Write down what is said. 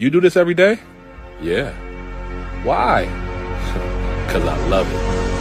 You do this every day? Yeah. Why? 'Cause I love it.